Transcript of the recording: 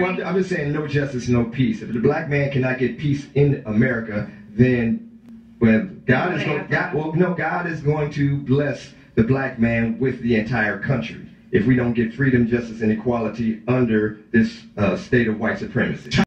Well, I'm just saying, no justice, no peace. If the black man cannot get peace in America, then God is going to bless the black man with the entire country if we don't get freedom, justice, and equality under this state of white supremacy.